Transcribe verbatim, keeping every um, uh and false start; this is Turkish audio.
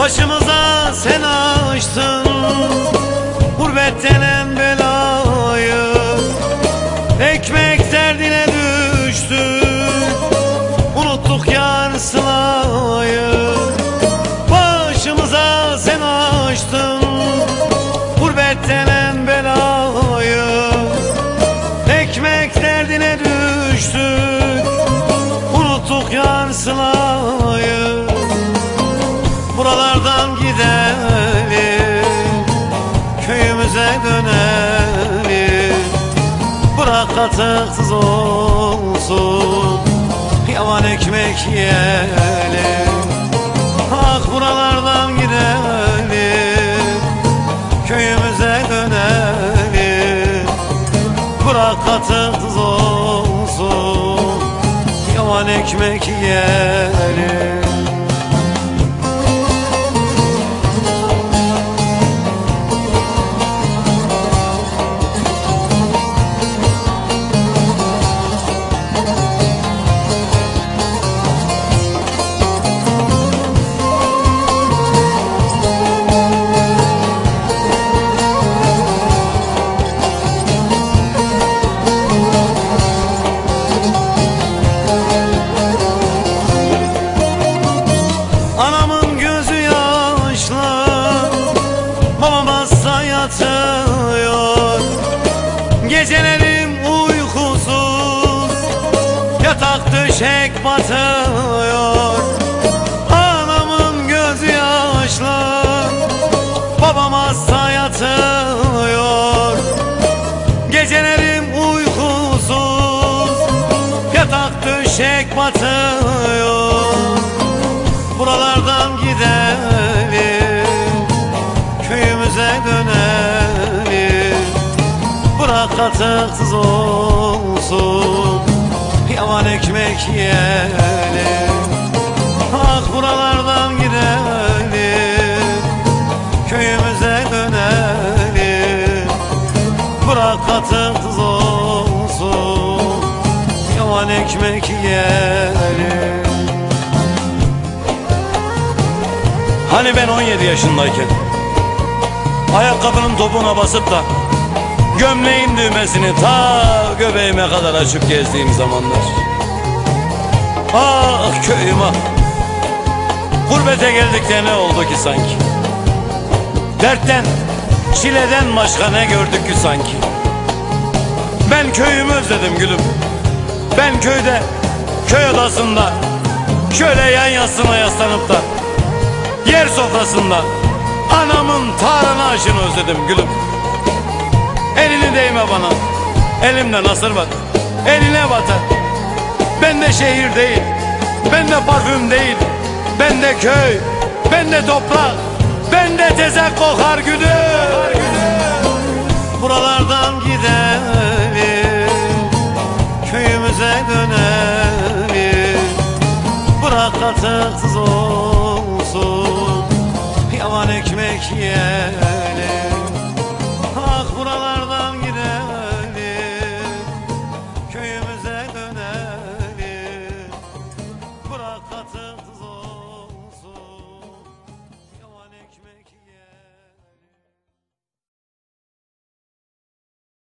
Başımıza sen açtın gurbet denen belayı, ekmek derdine düştük, unuttuk yar sılayı. Başımıza sen açtın gurbet denen belayı, ekmek derdine düştük, unuttuk yar sılayı. Buralardan gidelim, köyümüze dönelim, bırak katıksız olsun, yavan ekmek yiyelim. Ah, buralardan gidelim, köyümüze dönelim, bırak katıksız olsun, yavan ekmek yiyelim. Anamın gözü yaşlı, babam hasta yatıyor, gecelerim uykusuz, yatak döşek batıyor. Anamın gözü yaşlı, babam hasta yatıyor, gecelerim uykusuz, yatak döşek batıyor. Buralardan gidelim, köyümüze dönelim, bırak katıksız olsun, yavan ekmek yiyelim. Ah, buralardan gidelim, köyümüze dönelim, bırak katıksız olsun, yavan ekmek yiyelim. Hani ben on yedi yaşındayken ayakkabının topuğuna basıp da gömleğin düğmesini ta göbeğime kadar açıp gezdiğim zamanlar. Ah köyüm ah, gurbete geldik de ne oldu ki sanki? Dertten, çileden başka ne gördük ki sanki? Ben köyümü özledim gülüm. Ben köyde, köy odasında, şöyle yan yastığına yaslanıp da yer sofrasında anamın tarhana aşını özledim gülüm. Elini değme bana, elimde nasır var, eline batar. Bende şehir değil, bende parfüm değil, bende köy, bende toprak, bende tezek kokar gülüm. Buralardan gidelim, köyümüze dönelim, bırak katıksız olsun, yavan ekmek yiyelim.